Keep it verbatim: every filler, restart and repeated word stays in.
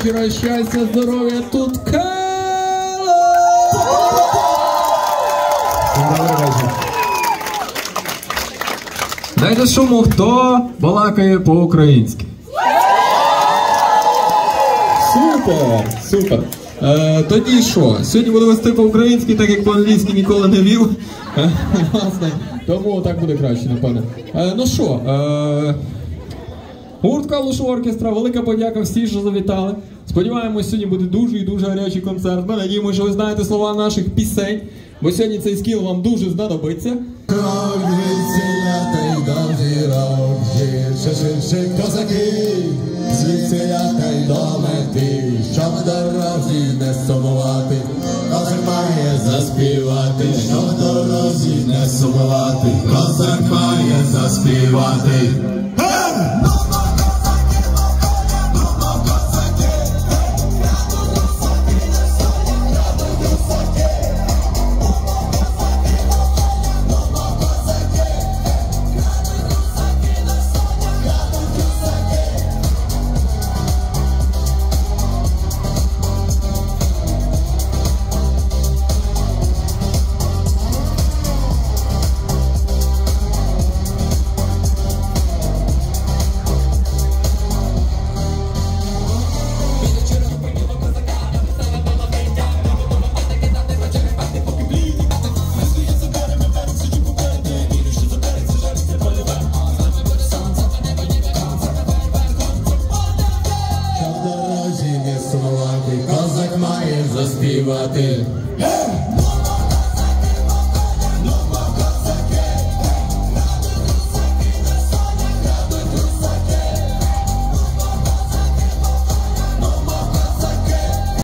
вечора, щастя, здоров'я, тут Кало! Добрий вечір. Дайте шуму, хто балакає по-українськи. Супер, супер. Е, тоді що? Сьогодні буду вести по-українськи, так як по-англійськи ніколи не вів. Е, власне, тому так буде краще, напевно. Е, ну що, е, гурт Калуш Оркестра, велика подяка всім, що завітали. Сподіваємось, сьогодні буде дуже і дуже гарячий концерт. Ми надіємося, що ви знаєте слова наших пісень, бо сьогодні цей скіл вам дуже знадобиться. Козаки, звідсіля та й до мети, щоб дорозі не сумувати, козак має заспівати, щоб дорозі не сумувати, козак має заспівати. Козак має заспівати.